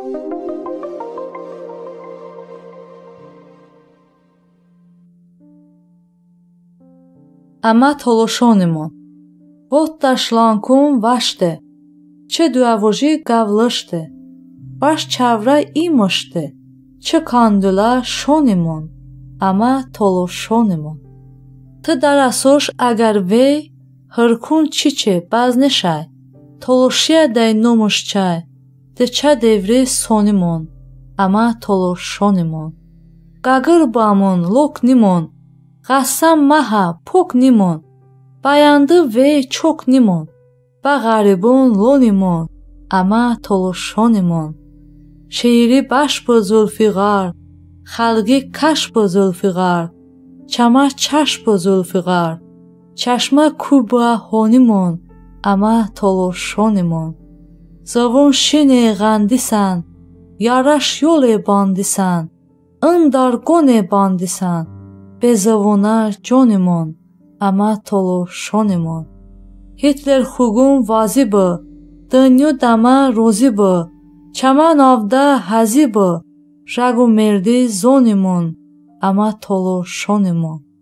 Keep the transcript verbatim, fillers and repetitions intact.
Ама толошонимон. Вот ташланкун ваште. Че дуавожи гавлыште. Баш чавра имыште. Че кандула шонимон. Ама толошонимон. Ты дарасош агар вей хыркун чиче базнешай. Толошия дай номышчай. Ты ча девре сонимон. Ама толошонимон. Гагыр бамон локнимон. Ғассам маҳа пок нимон. Баянды вей чок нимон. Ба ғарибон лонимон. Ама толошонимон. Шеири баш бо зулфиғар. Халги каш бо зулфиғар. Чама чаш бо зулфиғар. Чашма куба хонимон. Ама толошонимон. Завон шине ғандисан. Яраш ёле бандисан. Индаргоне бандисан. Безавонар ҷонимон, ама толошонимон. Ҳитлер хугун вазӣ бу, дунё дама розӣ бу, чама навда ҳазӣ бу, рагу мердӣ зонимон, ама толошонимон.